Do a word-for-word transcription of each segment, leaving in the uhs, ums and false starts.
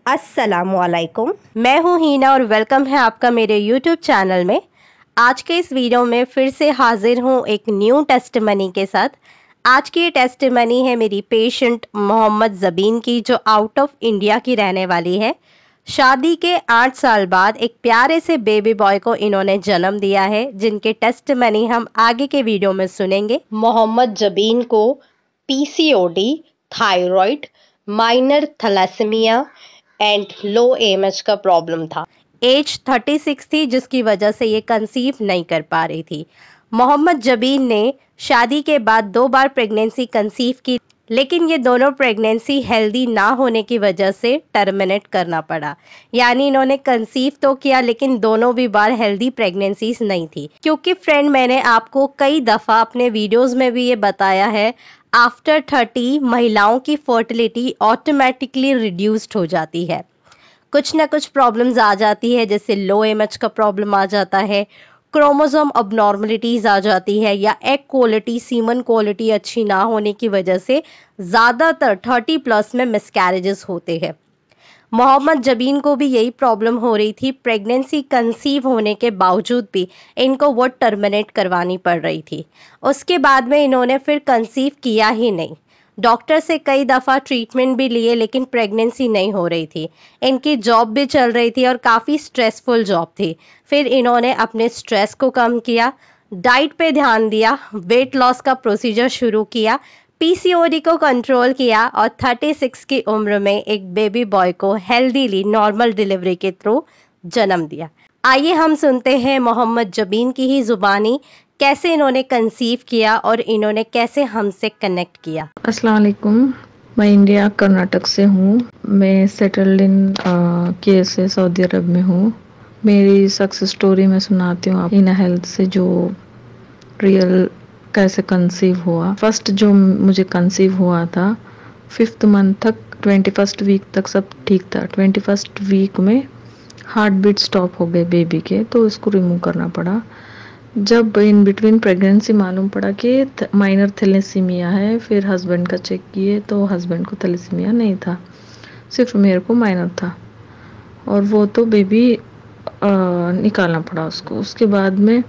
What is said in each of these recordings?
अस्सलामुअलैकुम, मैं हूँ हीना और वेलकम है आपका मेरे यूट्यूब चैनल में। आज के इस वीडियो में फिर से हाजिर हूँ एक न्यू टेस्टमनी के साथ। आज की ये टेस्टमनी है मेरी पेशेंट मोहम्मद ज़बीन की, जो आउट ऑफ इंडिया की रहने वाली है। शादी के आठ साल बाद एक प्यारे से बेबी बॉय को इन्होंने जन्म दिया है, जिनके टेस्टमनी हम आगे के वीडियो में सुनेंगे। मोहम्मद ज़बीन को PCOD, thyroid, minor thalassemia and low MH का प्रॉब्लम था। एज छत्तीस थी, जिसकी वजह से ये कंसीव नहीं कर पा रही थी। मोहम्मद ज़बीन ने शादी के बाद दो बार प्रेगनेंसी कंसीव की, लेकिन ये दोनों प्रेगनेंसी हेल्दी ना होने की वजह से टर्मिनेट करना पड़ा। यानी इन्होंने कंसीव तो किया, लेकिन दोनों भी बार हेल्दी प्रेगनेंसीज नहीं थी। क्योंकि फ्रेंड, मैंने आपको कई दफ़ा अपने वीडियोस में भी ये बताया है, आफ्टर थर्टी महिलाओं की फर्टिलिटी ऑटोमेटिकली रिड्यूस्ड हो जाती है। कुछ ना कुछ प्रॉब्लम्स आ जाती है, जैसे लो एमएच का प्रॉब्लम आ जाता है, क्रोमोसोम अबनॉर्मलिटीज़ आ जाती है, या एग क्वालिटी, सीमन क्वालिटी अच्छी ना होने की वजह से ज़्यादातर थर्टी प्लस में मिसकैरेजेस होते हैं। मोहम्मद ज़बीन को भी यही प्रॉब्लम हो रही थी। प्रेगनेंसी कंसीव होने के बावजूद भी इनको वो टर्मिनेट करवानी पड़ रही थी। उसके बाद में इन्होंने फिर कंसीव किया ही नहीं। डॉक्टर से कई दफ़ा ट्रीटमेंट भी लिए, लेकिन प्रेगनेंसी नहीं हो रही थी। इनकी जॉब भी चल रही थी और काफ़ी स्ट्रेसफुल जॉब थी। फिर इन्होंने अपने स्ट्रेस को कम किया, डाइट पे ध्यान दिया, वेट लॉस का प्रोसीजर शुरू किया, पीसीओडी को कंट्रोल किया और छत्तीस की उम्र में एक बेबी बॉय को हेल्दीली नॉर्मल डिलीवरी के थ्रू जन्म दिया। आइए हम सुनते हैं मोहम्मद ज़बीन की ही ज़ुबानी, कैसे इन्होंने कंसीव किया और इन्होंने कैसे हमसे कनेक्ट किया। अस्सलाम वालेकुम, मैं इंडिया कर्नाटक से हूँ। मैं settled in KSA Saudi Arab में हूँ। मेरी सक्सेस स्टोरी मैं सुनाती हूँ आप हीना हेल्थ से, जो रियल कैसे कंसीव हुआ। फर्स्ट जो मुझे कंसीव हुआ था, फिफ्थ मंथ तक, ट्वेंटी फर्स्ट वीक तक सब ठीक था। ट्वेंटी फर्स्ट वीक में हार्ट बीट स्टॉप हो गए बेबी के, तो इसको रिमूव करना पड़ा। जब इन बिटवीन प्रेगनेंसी मालूम पड़ा कि माइनर थैलेसीमिया है, फिर हस्बैंड का चेक किए तो हस्बैंड को थैलेसीमिया नहीं था, सिर्फ मेरे को माइनर था, और वो तो बेबी निकालना पड़ा उसको। उसके बाद में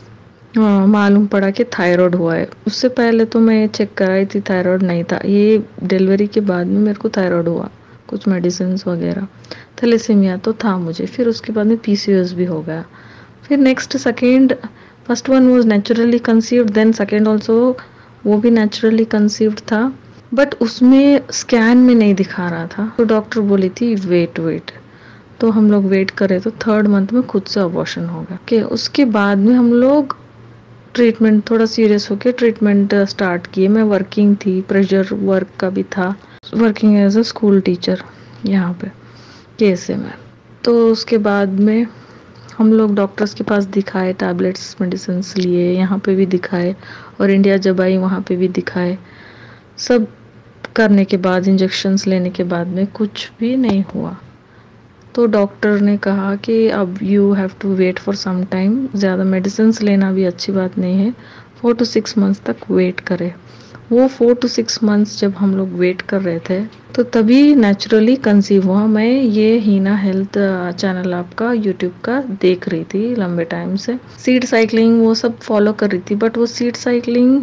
मालूम पड़ा कि थायराइड हुआ है। उससे पहले तो मैं चेक कराई थी, थायराइड नहीं था। ये डिलीवरी के बाद में मेरे को थायराइड हुआ, कुछ मेडिसिन वगैरह। थैलेसीमिया तो था मुझे। फिर उसके बाद में पीसीओएस भी हो गया। फिर next second, first one was naturally conceived, then second also वो भी नेचुरली कंसीव्ड था, बट उसमें स्कैन में नहीं दिखा रहा था। तो डॉक्टर बोली थी वेट वेट तो हम लोग वेट करे, तो थर्ड मंथ में खुद से अबॉर्शन हो गया। कि उसके बाद में हम लोग ट्रीटमेंट थोड़ा सीरियस होके ट्रीटमेंट स्टार्ट किए। मैं वर्किंग थी, प्रेशर वर्क का भी था, working as a school teacher यहाँ पे केएसए में। तो उसके बाद में हम लोग डॉक्टर्स के पास दिखाए, टैबलेट्स मेडिसिन लिए, यहाँ पे भी दिखाए, और इंडिया जब आई वहाँ पे भी दिखाए। सब करने के बाद, इंजेक्शन्स लेने के बाद में कुछ भी नहीं हुआ। तो डॉक्टर ने कहा कि अब you have to wait for some time, ज़्यादा मेडिसिन लेना भी अच्छी बात नहीं है, फोर टू सिक्स मंथ्स तक वेट करें। वो फोर टू सिक्स मंथ्स जब हम लोग वेट कर रहे थे, तो तभी नेचुरली कंसीव हुआ। मैं ये हीना हेल्थ चैनल आपका यूट्यूब का देख रही थी लंबे टाइम से। सीड साइकिलिंग वो सब फॉलो कर रही थी, बट वो सीड साइकिलिंग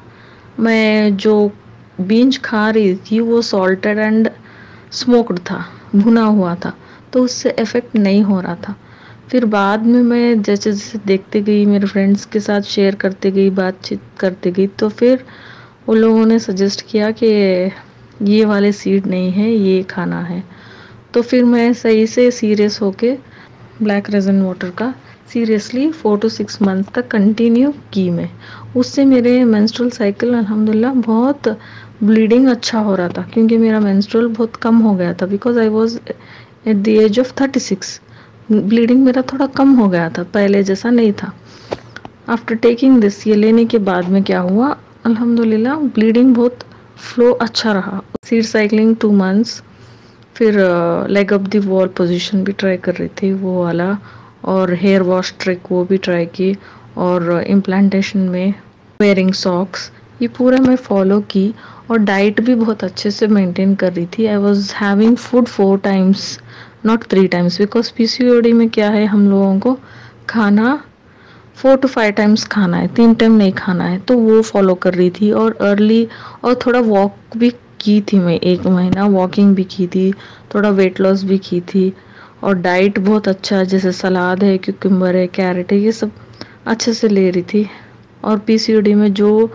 मैं जो बीज खा रही थी वो सॉल्टेड एंड स्मोक्ड था, भुना हुआ था, तो उससे इफ़ेक्ट नहीं हो रहा था। फिर बाद में मैं जैसे जैसे देखते गई, मेरे फ्रेंड्स के साथ शेयर करते गई, बातचीत करते गई, तो फिर उन लोगों ने सजेस्ट किया कि ये वाले सीड नहीं है, ये खाना है। तो फिर मैं सही से सीरियस होके ब्लैक रेजन वाटर का seriously four to six month तक कंटिन्यू की मैं। उससे मेरे मेंस्ट्रुअल साइकिल अल्हम्दुलिल्लाह बहुत, ब्लीडिंग अच्छा हो रहा था, क्योंकि मेरा मेंस्ट्रुअल बहुत कम हो गया था, because I was at the age of thirty six. Bleeding मेरा थोड़ा कम हो गया था, पहले जैसा नहीं था। आफ्टर टेकिंग दिस, ये लेने के बाद में क्या हुआ, अल्हम्दुलिल्लाह ब्लीडिंग बहुत फ्लो अच्छा रहा। सीड साइकिलिंग टू मंथ्स, फिर leg up the wall position भी ट्राई कर रही थी वो वाला, और हेयर वॉश ट्रिक वो भी ट्राई की, और इम्प्लांटेशन में वेयरिंग सॉक्स, ये पूरा मैं फॉलो की। और डाइट भी बहुत अच्छे से मेंटेन कर रही थी। I was having food four times, not three times, because PCOD में क्या है, हम लोगों को खाना फोर टू फाइव टाइम्स खाना है, तीन टाइम नहीं खाना है, तो वो फॉलो कर रही थी। और अर्ली और थोड़ा वॉक भी की थी, मैं एक महीना वॉकिंग भी की थी, थोड़ा वेट लॉस भी की थी। और डाइट बहुत अच्छा, जैसे सलाद है, क्यूकम्बर है, कैरेट है, ये सब अच्छे से ले रही थी। और पीसीओडी में जो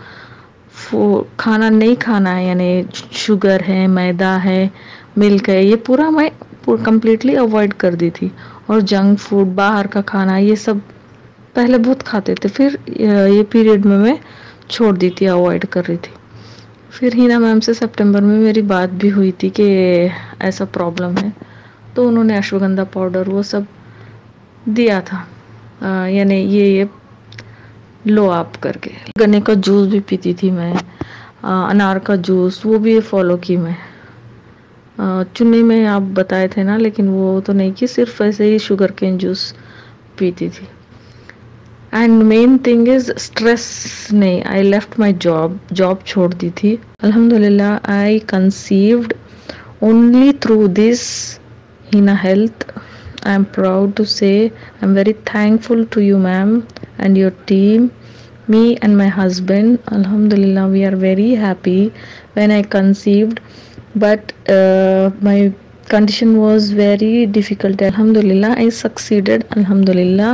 खाना नहीं खाना है, यानी शुगर है, मैदा है, मिल्क है, ये पूरा मैं कंप्लीटली अवॉइड कर दी थी। और जंक फूड, बाहर का खाना, ये सब पहले बहुत खाते थे, फिर ये पीरियड में मैं छोड़ दी थी, अवॉइड कर रही थी। फिर हिना मैम से सितंबर में मेरी बात भी हुई थी कि ऐसा प्रॉब्लम है, तो उन्होंने अश्वगंधा पाउडर वो सब दिया था, यानी ये ये लो आप करके। गन्ने का जूस भी पीती थी मैं, आ, अनार का जूस, वो भी फॉलो की मैं। आ, चुन्नी में आप बताए थे ना, लेकिन वो तो नहीं की, सिर्फ ऐसे ही शुगर केन जूस पीती थी। And main thing is stress नहीं, I left my job, job छोड़ दी थी। अल्हम्दुलिल्लाह I conceived only through this Heena health. I am proud to say, I am very thankful to you ma'am and your team, me and my husband. Alhamdulillah, we are very happy when I conceived, but uh, my condition was very difficult. Alhamdulillah, I succeeded, alhamdulillah,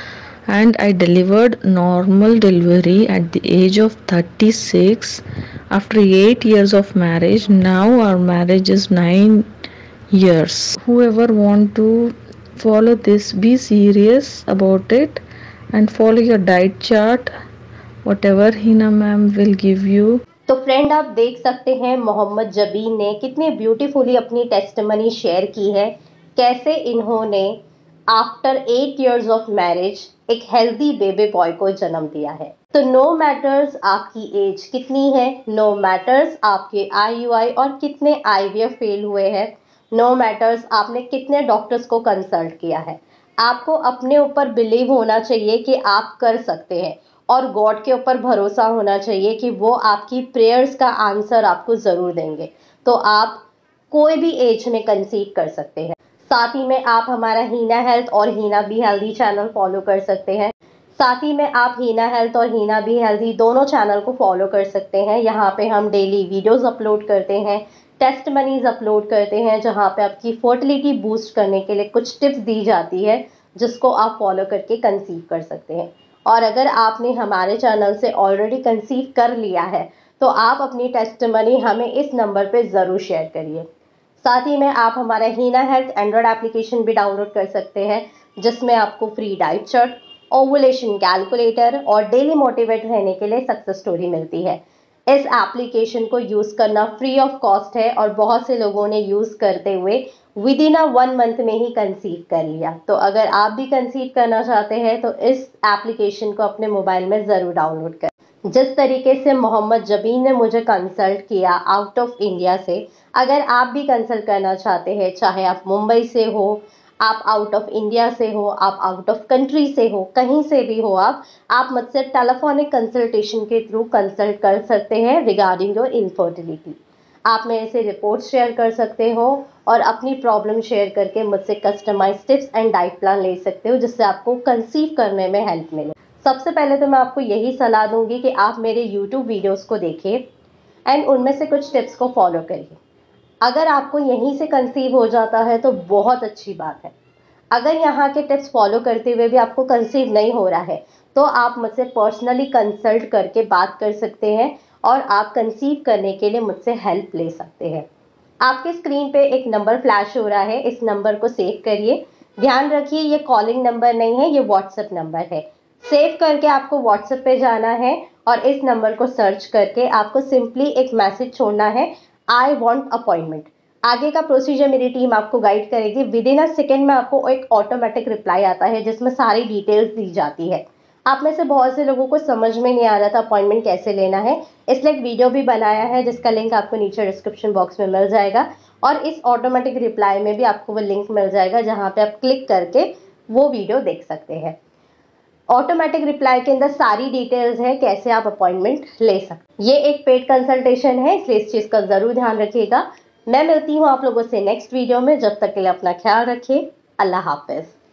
and I delivered normal delivery at the age of thirty-six after eight years of marriage. Now our marriage is nine years. Whoever want to follow this, be serious about it and follow your diet chart, whatever Hina ma'am will give you. तो friend, आप देख सकते हैं मोहम्मद जबीन ने कितने beautifully अपनी testimony share की है, कैसे इन्होंने after eight years of marriage एक हेल्दी बेबी बॉय को जन्म दिया है। तो नो मैटर्स आपकी एज कितनी है, नो मैटर्स आपके आईयूआई और कितने आईवीएफ फेल हुए हैं, नो मैटर्स आपने कितने डॉक्टर्स को कंसल्ट किया है, आपको अपने ऊपर बिलीव होना चाहिए कि आप कर सकते हैं और गॉड के ऊपर भरोसा होना चाहिए कि वो आपकी प्रेयर्स का आंसर आपको ज़रूर देंगे। तो आप कोई भी एज में कंसीव कर सकते हैं। साथ ही में आप हमारा हीना हेल्थ और Heena be healthy channel follow कर सकते हैं। साथ ही में आप हीना हेल्थ और हीना बी हेल्दी दोनों चैनल को फॉलो कर सकते हैं। यहाँ पे हम डेली वीडियोस अपलोड करते हैं, टेस्ट मनीज अपलोड करते हैं, जहाँ पे आपकी फर्टिलिटी बूस्ट करने के लिए कुछ टिप्स दी जाती है, जिसको आप फॉलो करके कंसीव कर सकते हैं। और अगर आपने हमारे चैनल से ऑलरेडी कंसीव कर लिया है तो आप अपनी टेस्टिमनी हमें इस नंबर पे ज़रूर शेयर करिए। साथ ही में आप हमारा हीना हेल्थ एंड्रॉयड एप्लीकेशन भी डाउनलोड कर सकते हैं, जिसमें आपको free diet chart, ovulation calculator और डेली मोटिवेट रहने के लिए सक्सेस स्टोरी मिलती है। इस एप्लीकेशन को यूज़ करना फ्री ऑफ कॉस्ट है और बहुत से लोगों ने यूज़ करते हुए within a one month में ही कंसीव कर लिया। तो अगर आप भी कंसीव करना चाहते हैं तो इस एप्लीकेशन को अपने मोबाइल में ज़रूर डाउनलोड करें। जिस तरीके से मोहम्मद जबीन ने मुझे कंसल्ट किया आउट ऑफ इंडिया से, अगर आप भी कंसल्ट करना चाहते हैं, चाहे आप मुंबई से हो, आप आउट ऑफ इंडिया से हो, आप आउट ऑफ कंट्री से हो, कहीं से भी हो, आप आप मुझसे टेलीफोनिक कंसल्टेशन के थ्रू कंसल्ट कर सकते हैं रिगार्डिंग योर इनफर्टिलिटी। आप मेरे से रिपोर्ट शेयर कर सकते हो और अपनी प्रॉब्लम शेयर करके मुझसे customise tips and diet plan ले सकते हो, जिससे आपको कंसीव करने में हेल्प मिले। सबसे पहले तो मैं आपको यही सलाह दूंगी कि आप मेरे यूट्यूब वीडियोस को देखिए एंड उनमें से कुछ टिप्स को फॉलो करिए। अगर आपको यहीं से कंसीव हो जाता है तो बहुत अच्छी बात है। अगर यहाँ के टिप्स फॉलो करते हुए भी आपको कंसीव नहीं हो रहा है तो आप मुझसे पर्सनली कंसल्ट करके बात कर सकते हैं और आप कंसीव करने के लिए मुझसे हेल्प ले सकते हैं। आपके स्क्रीन पे एक नंबर फ्लैश हो रहा है, इस नंबर को सेव करिए। ध्यान रखिए ये कॉलिंग नंबर नहीं है, ये व्हाट्सएप नंबर है। सेव करके आपको व्हाट्सएप पे जाना है और इस नंबर को सर्च करके आपको सिंपली एक मैसेज छोड़ना है, आई वॉन्ट अपॉइंटमेंट। आगे का प्रोसीजर मेरी टीम आपको गाइड करेगी। विद इन अ सेकेंड में आपको एक ऑटोमेटिक रिप्लाई आता है जिसमें सारी डिटेल्स दी जाती है। आप में से बहुत से लोगों को समझ में नहीं आ रहा था अपॉइंटमेंट कैसे लेना है, इसलिए एक वीडियो भी बनाया है जिसका लिंक आपको नीचे डिस्क्रिप्शन बॉक्स में मिल जाएगा और इस ऑटोमेटिक रिप्लाई में भी आपको वो लिंक मिल जाएगा जहाँ पे आप क्लिक करके वो वीडियो देख सकते हैं। ऑटोमेटिक रिप्लाई के अंदर सारी डिटेल्स है कैसे आप अपॉइंटमेंट ले सकते। ये एक पेड कंसल्टेशन है, इसलिए इस चीज़ का ज़रूर ध्यान रखिएगा। मैं मिलती हूँ आप लोगों से नेक्स्ट वीडियो में। जब तक के लिए अपना ख्याल रखिए। अल्लाह हाफिज।